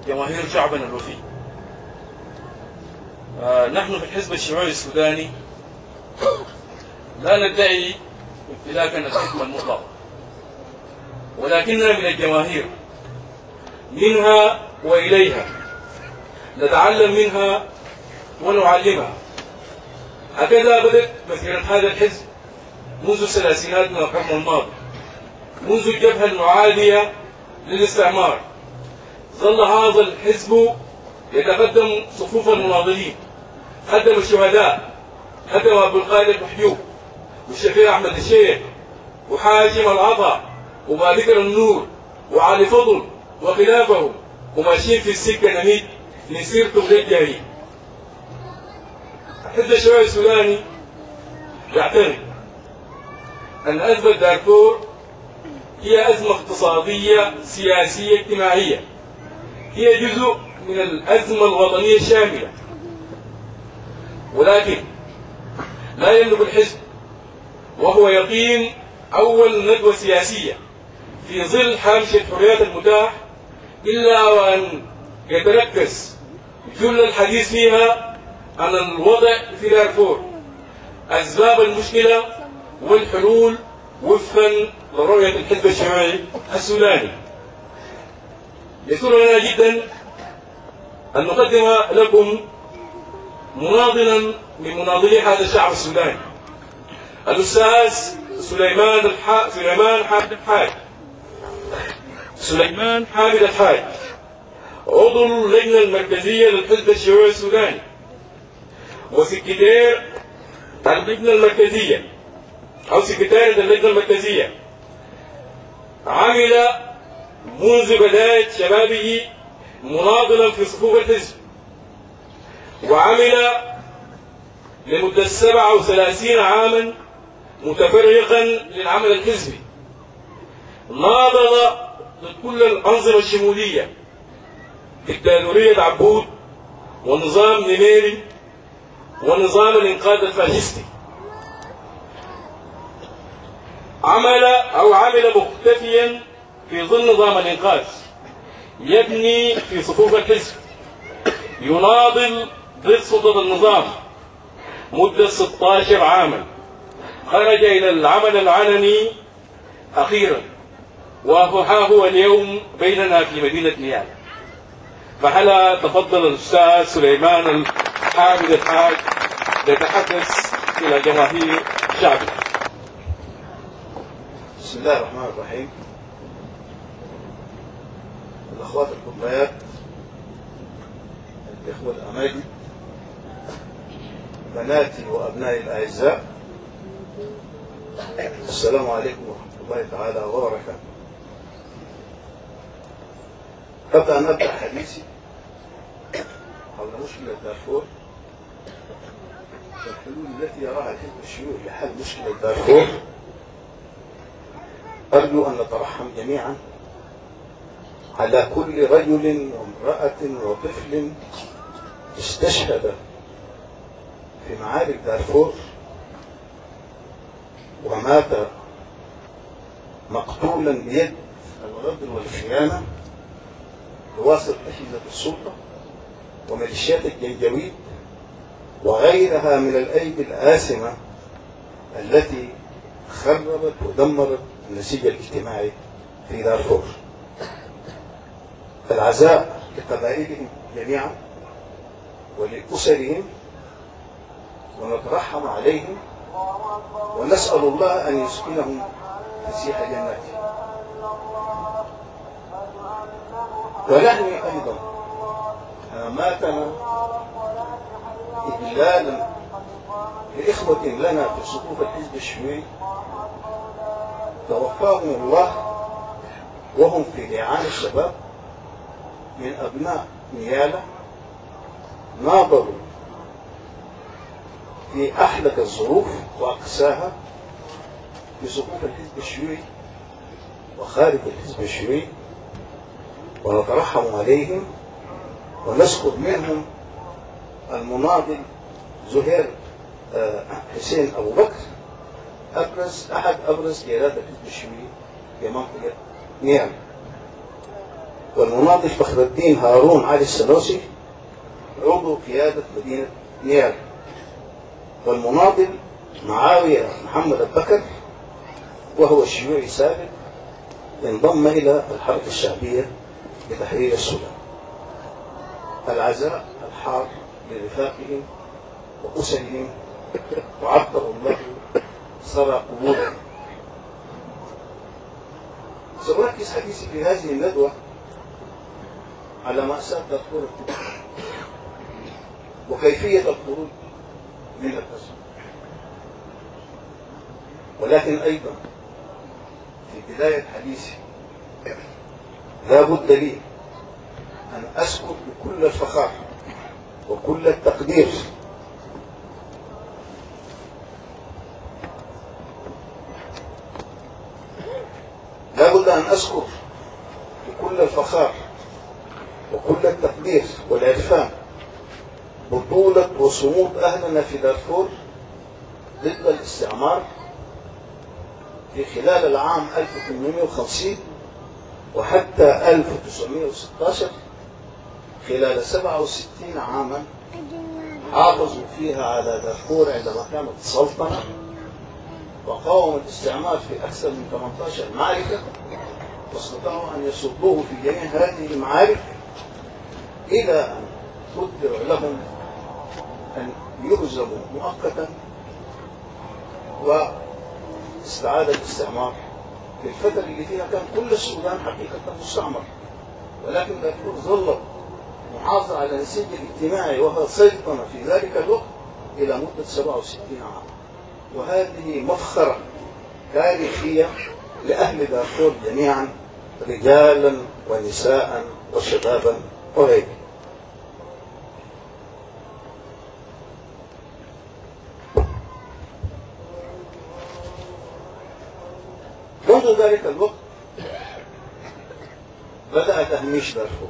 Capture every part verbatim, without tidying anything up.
جماهير شعبنا الوفي. آه نحن في الحزب الشيوعي السوداني لا ندعي امتلاكا الحكمة المطلقة، ولكننا من الجماهير منها وإليها، نتعلم منها ونعلمها. هكذا بدأت مسيرة هذا الحزب منذ الثلاثينات من القرن الماضي، منذ الجبهة المعادية للاستعمار. ظل هذا الحزب يتقدم صفوف المناضلين، خدم الشهداء، خدم أبو القادر محيوب والشفيع أحمد الشيخ وحاكم العطا وبابكر النور وعلي فضل وخلافه، وماشيين في السكة نميد لسيرته للجاري. الحزب الشيوعي السوداني يعترف أن أزمة دارفور هي أزمة اقتصادية سياسية اجتماعية، هي جزء من الأزمة الوطنية الشاملة، ولكن لا يملك الحزب وهو يقين أول ندوة سياسية في ظل حامشة الحريات المتاح إلا وأن يتركز جل الحديث فيها عن الوضع في دارفور، أسباب المشكلة والحلول وفقا لرؤية الحزب الشيوعي السوداني. يسرنا جدا أن نقدم لكم مناضلا من مناضلي هذا الشعب السوداني، الأستاذ سليمان الح... سليمان حامد الحاج سليمان حامد الحاج عضو اللجنة المركزية للحزب الشيوعي السوداني وسكرتير اللجنة المركزية أو سكرتير اللجنة المركزية. عمل منذ بداية شبابه مناضلا في صفوف الحزب، وعمل لمدة سبعة وثلاثين عاما متفرغا للعمل الحزبي. ناضل ضد كل الأنظمة الشمولية، دكتاتورية عبود ونظام نميري ونظام الإنقاذ الفاشستي. عمل أو عمل مختفيا في ظل نظام الإنقاذ، يبني في صفوف الحزب، يناضل ضد سلطة النظام مدة ستة عشر عاما. خرج إلى العمل العلني أخيرا، وها هو اليوم بيننا في مدينة نيالا. فهلا تفضل الأستاذ سليمان الحامد الحاج يتحدث إلى جماهير شعبه. بسم الله الرحمن الرحيم. الأخوات الفضليات، الإخوة الأماجد، بناتي وأبنائي الأعزاء، السلام عليكم ورحمة الله تعالى وبركاته. قبل أن أبدأ حديثي حول مشكلة دارفور والحلول التي يراها الحزب الشيوعي لحل مشكلة دارفور، أرجو أن نترحم جميعا على كل رجل وامرأة وطفل استشهد في معارك دارفور ومات مقتولا بيد الغدر والخيانة بواسطة أجهزة السلطة وميليشيات الجنجويد وغيرها من الأيدي الآثمة التي خربت ودمرت النسيج الاجتماعي في دارفور. العزاء لقبائلهم جميعا ولأسرهم، ونترحم عليهم ونسأل الله أن يسكنهم فسيح جناته. ونحن أيضا ماتنا إجلالا لإخوة لنا في صفوف الحزب الشيوعي توفاهم الله وهم في لعان الشباب من أبناء نيالا، ناضلوا في أحلك الظروف وأقساها في صفوف الحزب الشيوعي وخارج الحزب الشيوعي، ونترحم عليهم ونذكر منهم المناضل زهير حسين أبو بكر، أبرز أحد أبرز قيادات الحزب الشيوعي في منطقة نيالا. والمناضل فخر الدين هارون علي السنوسي عضو قيادة مدينة نيال، والمناضل معاوية محمد البكر وهو شيوعي سابق انضم إلى الحركة الشعبية لتحرير السودان. العزاء الحار لرفاقهم وأسرهم، وعبر الله سرى قبولهم. سأركز حديثي في هذه الندوة على مأساة دارفور وكيفية الخروج من الأزمة، ولكن أيضا في بداية حديثي لا بد لي أن أذكر بكل الفخار وكل التقدير لا بد أن أذكر بكل الفخار وكل التقدير والعرفان بطولة وصمود أهلنا في دارفور ضد الاستعمار في خلال العام ألف وثمانمائة وخمسين وحتى ألف وتسعمائة وستة عشر، خلال سبعة وستين عاما حافظوا فيها على دارفور عندما كانت سلطنة، وقاوموا الاستعمار في أكثر من ثمانية عشر معركة، واستطاعوا أن يصدوه في جميع هذه المعارك إلى أن قدر لهم أن يهزموا مؤقتا واستعاد الاستعمار في الفترة اللي فيها كان كل السودان حقيقة مستعمر، ولكن دارفور ظلت محافظة على النسيج الاجتماعي وهو سيطنة في ذلك الوقت إلى مدة سبعة وستين عاما. وهذه مفخرة تاريخية لأهل دارفور جميعا، رجالا ونساء وشبابا وغيره. منذ ذلك الوقت بدأ تهميش دارفور،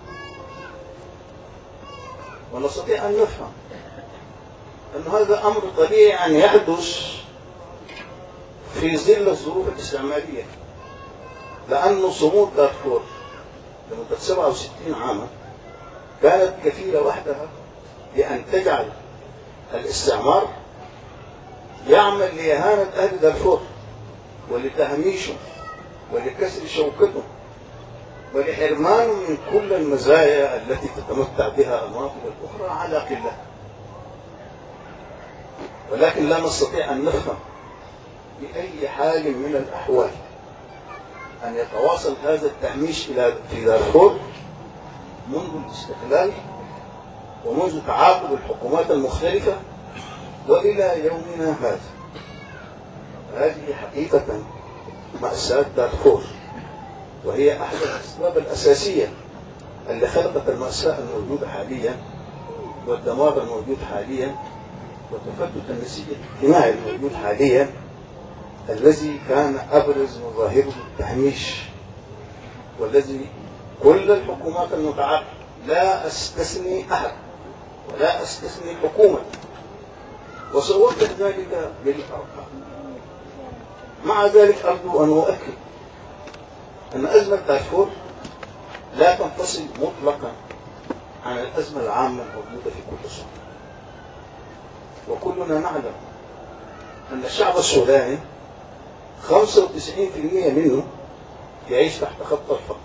ونستطيع أن نفهم أن هذا أمر طبيعي أن يحدث في ظل الظروف الاستعمارية، لأن صمود دارفور لمدة سبعة وستين عاما كانت كفيلة وحدها بأن تجعل الاستعمار يعمل لإهانة أهل دارفور ولتهميشهم ولكسر شوكتهم ولحرمانهم من كل المزايا التي تتمتع بها المناطق الأخرى على قلة. ولكن لا نستطيع أن نفهم بأي حال من الأحوال أن يتواصل هذا التهميش إلى في دارفور منذ الاستقلال ومنذ تعاقب الحكومات المختلفة وإلى يومنا هذا. هذه حقيقة مأساة دارفور، وهي أحد الأسباب الأساسية اللي خلقت المأساة الموجودة حاليا والدمار الموجود حاليا وتفتت النسيج الاجتماعي الموجود حاليا، الذي كان أبرز مظاهره التهميش، والذي كل الحكومات المتعاقبة لا أستثني أحد ولا أستثني حكومة وسأوضح ذلك بالأرقام. مع ذلك أرجو أن أؤكد أن أزمة دارفور لا تنفصل مطلقا عن الأزمة العامة الموجودة في كل السودان، وكلنا نعلم أن الشعب السوداني خمسة وتسعين بالمئة منه يعيش تحت خط الفقر،